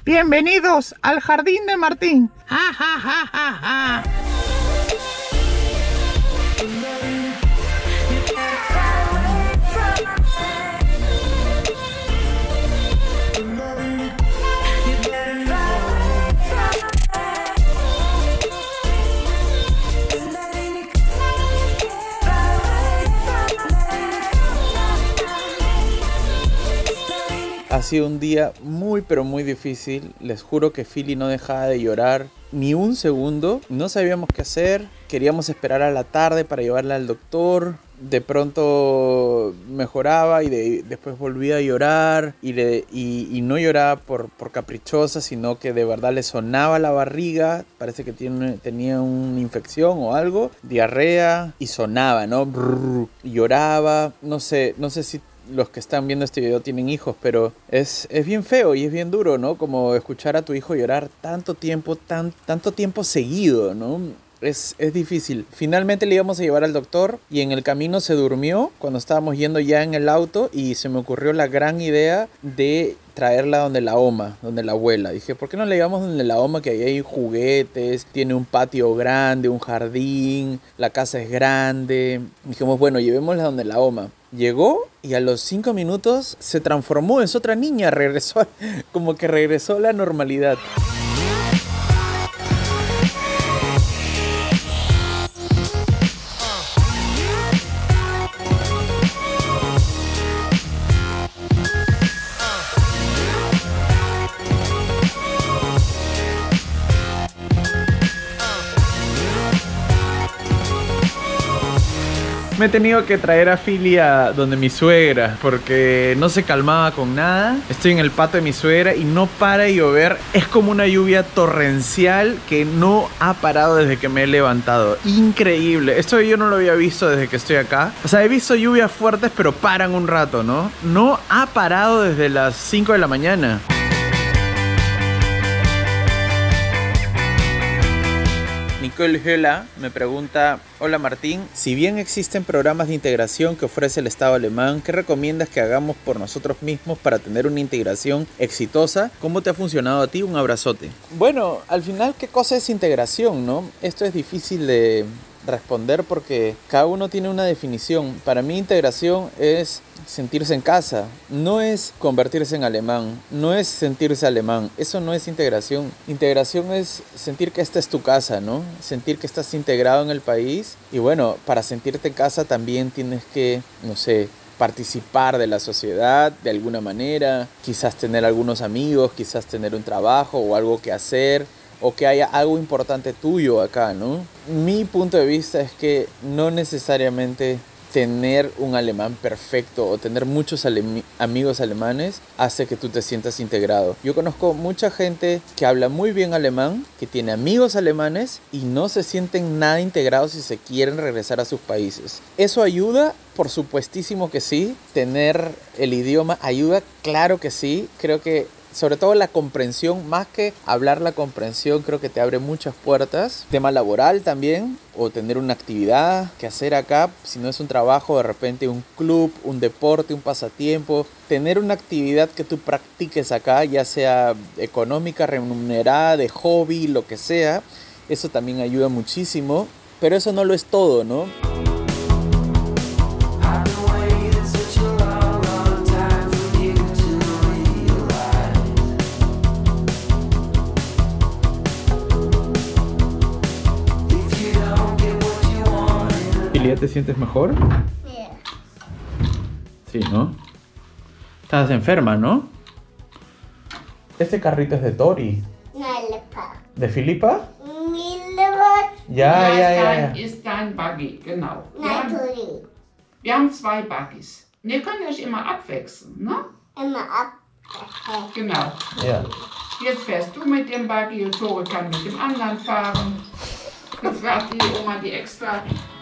Bienvenidos al jardín de Martín. Ja, ja, ja, ja, ja. Ha sido un día muy pero muy difícil. Les juro que Philly no dejaba de llorar ni un segundo. No sabíamos qué hacer. Queríamos esperar a la tarde para llevarla al doctor. De pronto mejoraba y después volvía a llorar. Y no lloraba por caprichosa, sino que de verdad le sonaba la barriga. Parece que tenía una infección o algo. Diarrea. Y sonaba, ¿no? Brrr, lloraba. No sé si los que están viendo este video tienen hijos, pero es bien feo y es bien duro, ¿no? Como escuchar a tu hijo llorar tanto tiempo seguido, ¿no? Es difícil. Finalmente le íbamos a llevar al doctor y en el camino se durmió cuando estábamos yendo ya en el auto y se me ocurrió la gran idea de traerla donde la oma, donde la abuela. Dije, ¿por qué no la llevamos donde la oma? Que ahí hay juguetes, tiene un patio grande, un jardín, la casa es grande. Dijimos, bueno, llevémosla donde la oma. Llegó y a los 5 minutos se transformó, es otra niña, como que regresó a la normalidad. Me he tenido que traer a Philly a donde mi suegra porque no se calmaba con nada. Estoy en el patio de mi suegra y no para de llover. Es como una lluvia torrencial que no ha parado desde que me he levantado. Increíble. Esto yo no lo había visto desde que estoy acá. O sea, he visto lluvias fuertes pero paran un rato, ¿no? No ha parado desde las 5 de la mañana. Nicole Höller me pregunta: hola Martín, si bien existen programas de integración que ofrece el Estado alemán, ¿qué recomiendas que hagamos por nosotros mismos para tener una integración exitosa? ¿Cómo te ha funcionado a ti? Un abrazote. Bueno, al final, ¿qué cosa es integración, no? Esto es difícil de responder porque cada uno tiene una definición. Para mí integración es sentirse en casa, no es convertirse en alemán, no es sentirse alemán, eso no es integración. Integración es sentir que esta es tu casa, ¿no? Sentir que estás integrado en el país y bueno, para sentirte en casa también tienes que, no sé, participar de la sociedad de alguna manera, quizás tener algunos amigos, quizás tener un trabajo o algo que hacer, o que haya algo importante tuyo acá, ¿no? Mi punto de vista es que no necesariamente tener un alemán perfecto o tener muchos amigos alemanes hace que tú te sientas integrado. Yo conozco mucha gente que habla muy bien alemán, que tiene amigos alemanes y no se sienten nada integrados y se quieren regresar a sus países. ¿Eso ayuda? Por supuestísimo que sí. Tener el idioma ayuda, claro que sí. Creo que sobre todo la comprensión, más que hablar la comprensión, creo que te abre muchas puertas. Tema laboral también, o tener una actividad que hacer acá, si no es un trabajo, de repente un club, un deporte, un pasatiempo. Tener una actividad que tú practiques acá, ya sea económica, remunerada, de hobby, lo que sea, eso también ayuda muchísimo. Pero eso no lo es todo, ¿no? ¿Ya te sientes mejor? Sí, ¿no? Estás enferma, ¿no? Este carrito es de Tori. ¿De Filipa? Ja. Ist dein Buggy, genau. Natürlich. Wir haben 2 Buggies. Und ihr könnt euch immer abwechseln, ne? Immer ab. Genau. Ja. Jetzt fährst du mit dem Buggy und Tore kann mit dem anderen fahren. Jetzt fährt die Oma die extra.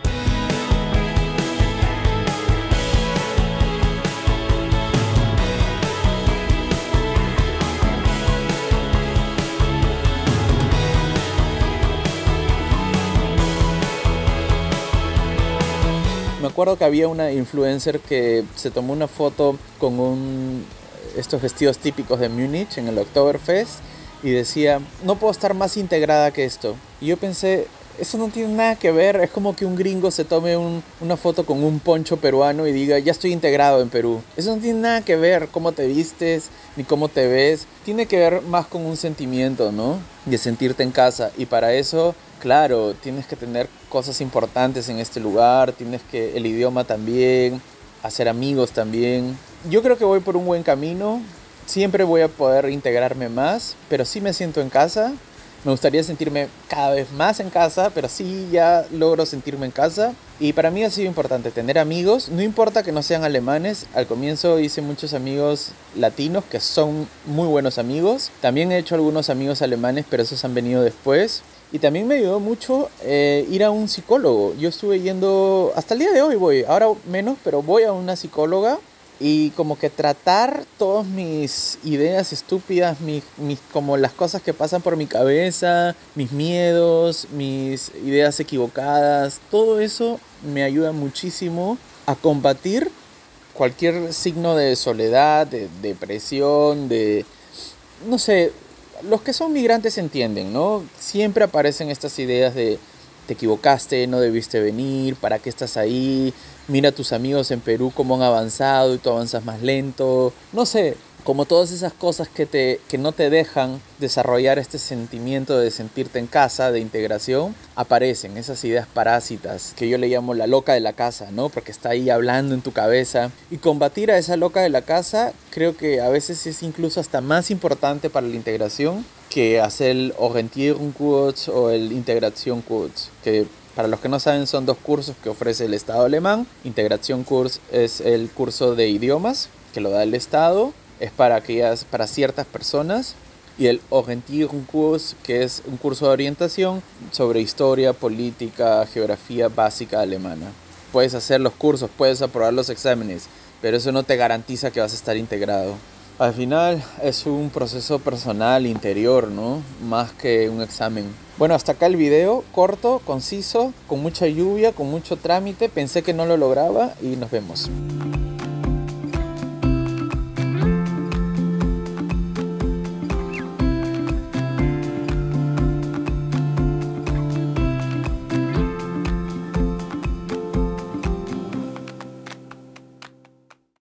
Me acuerdo que había una influencer que se tomó una foto con estos vestidos típicos de Múnich en el Oktoberfest y decía, no puedo estar más integrada que esto. Y yo pensé, eso no tiene nada que ver, es como que un gringo se tome una foto con un poncho peruano y diga, ya estoy integrado en Perú. Eso no tiene nada que ver cómo te vistes ni cómo te ves. Tiene que ver más con un sentimiento, ¿no? De sentirte en casa. Y para eso, claro, tienes que tener cosas importantes en este lugar, el idioma también, hacer amigos también. Yo creo que voy por un buen camino. Siempre voy a poder integrarme más, pero sí me siento en casa. Me gustaría sentirme cada vez más en casa, pero sí ya logro sentirme en casa. Y para mí ha sido importante tener amigos, no importa que no sean alemanes. Al comienzo hice muchos amigos latinos que son muy buenos amigos. También he hecho algunos amigos alemanes, pero esos han venido después. Y también me ayudó mucho ir a un psicólogo. Yo estuve yendo, hasta el día de hoy voy, ahora menos, pero voy a una psicóloga. Y como que tratar todas mis ideas estúpidas, como las cosas que pasan por mi cabeza, mis miedos, mis ideas equivocadas, todo eso me ayuda muchísimo a combatir cualquier signo de soledad, de depresión, no sé, los que son migrantes entienden, ¿no? Siempre aparecen estas ideas de te equivocaste, no debiste venir, ¿para qué estás ahí? Mira a tus amigos en Perú cómo han avanzado y tú avanzas más lento. No sé, como todas esas cosas que no te dejan desarrollar este sentimiento de sentirte en casa, de integración, aparecen esas ideas parásitas que yo le llamo la loca de la casa, ¿no? Porque está ahí hablando en tu cabeza. Y combatir a esa loca de la casa creo que a veces es incluso hasta más importante para la integración que hacer el Orientierungskurs o el Integrationskurs, que para los que no saben son dos cursos que ofrece el Estado alemán. Integrationskurs es el curso de idiomas que lo da el Estado, es para ciertas personas, y el Orientierungskurs, que es un curso de orientación sobre historia, política, geografía básica alemana. Puedes hacer los cursos, puedes aprobar los exámenes, pero eso no te garantiza que vas a estar integrado. Al final es un proceso personal, interior, ¿no? Más que un examen. Bueno, hasta acá el video, corto, conciso, con mucha lluvia, con mucho trámite. Pensé que no lo lograba y nos vemos.